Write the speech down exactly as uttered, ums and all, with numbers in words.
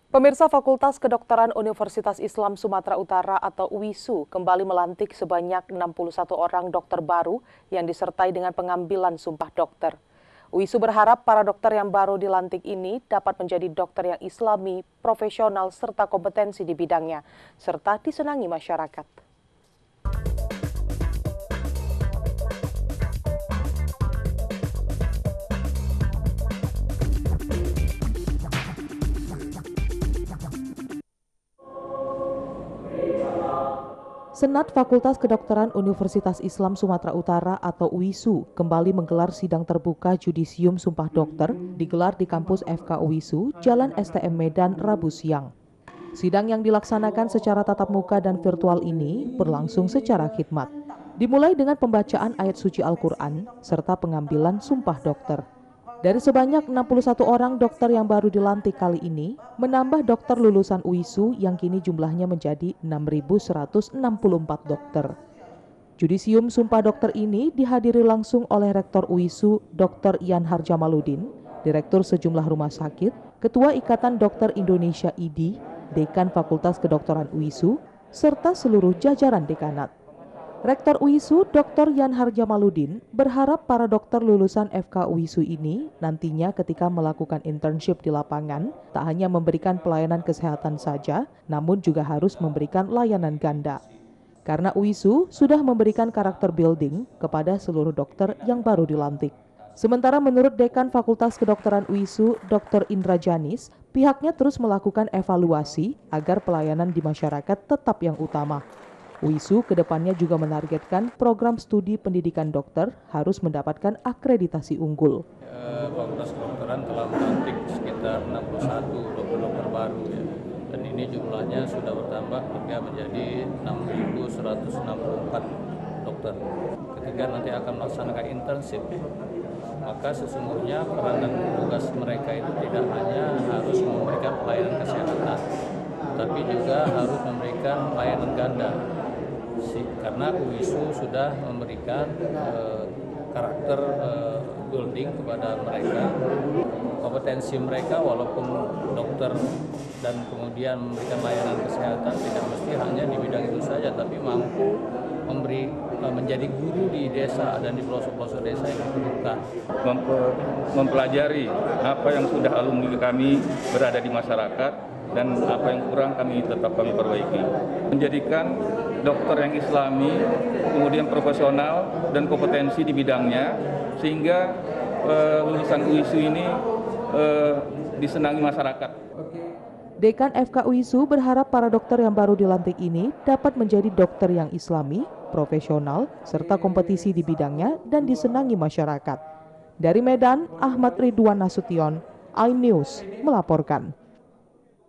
Pemirsa Fakultas Kedokteran Universitas Islam Sumatera Utara atau U I S U kembali melantik sebanyak enam puluh satu orang dokter baru yang disertai dengan pengambilan sumpah dokter. U I S U berharap para dokter yang baru dilantik ini dapat menjadi dokter yang islami, profesional, serta kompetensi di bidangnya, serta disenangi masyarakat. Senat Fakultas Kedokteran Universitas Islam Sumatera Utara atau U I S U kembali menggelar sidang terbuka judisium sumpah dokter digelar di kampus F K U I S U, Jalan S T M Medan, Rabu siang. Sidang yang dilaksanakan secara tatap muka dan virtual ini berlangsung secara khidmat. Dimulai dengan pembacaan ayat suci Al-Quran serta pengambilan sumpah dokter. Dari sebanyak enam puluh satu orang dokter yang baru dilantik kali ini, menambah dokter lulusan U I S U yang kini jumlahnya menjadi enam ribu seratus enam puluh empat dokter. Judisium Sumpah Dokter ini dihadiri langsung oleh Rektor U I S U Doktor Ian Harjamaludin, Direktur sejumlah rumah sakit, Ketua Ikatan Dokter Indonesia I D I, Dekan Fakultas Kedokteran U I S U, serta seluruh jajaran dekanat. Rektor U I S U Doktor Ian Harjamaludin berharap para dokter lulusan F K U I S U ini nantinya ketika melakukan internship di lapangan tak hanya memberikan pelayanan kesehatan saja, namun juga harus memberikan layanan ganda. Karena U I S U sudah memberikan karakter building kepada seluruh dokter yang baru dilantik. Sementara menurut Dekan Fakultas Kedokteran U I S U Doktor Indra Janis, pihaknya terus melakukan evaluasi agar pelayanan di masyarakat tetap yang utama. U I S U kedepannya juga menargetkan program studi pendidikan dokter harus mendapatkan akreditasi unggul. Eh, Fakultas Kedokteran telah melantik sekitar enam puluh satu dokter-dokter baru ya. Dan ini jumlahnya sudah bertambah hingga menjadi enam ribu seratus enam puluh empat dokter. Ketika nanti akan melaksanakan internship, maka sesungguhnya peran dan tugas mereka itu tidak hanya harus memberikan pelayanan kesehatan, tapi juga harus memberikan pelayanan ganda. Karena U I S U sudah memberikan eh, karakter eh, building kepada mereka, kompetensi mereka walaupun dokter dan kemudian memberikan layanan kesehatan tidak mesti hanya di bidang itu saja, tapi mampu memberi eh, menjadi guru di desa dan di pelosok-pelosok desa yang membutuhkan. Mempelajari apa yang sudah alumni kami berada di masyarakat dan apa yang kurang kami tetap kami perbaiki. Menjadikan dokter yang islami, kemudian profesional dan kompetensi di bidangnya, sehingga uh, lulusan U I S U ini uh, disenangi masyarakat. Dekan F K U I S U berharap para dokter yang baru dilantik ini dapat menjadi dokter yang islami, profesional, serta kompetisi di bidangnya dan disenangi masyarakat. Dari Medan, Ahmad Ridwan Nasution, iNews melaporkan.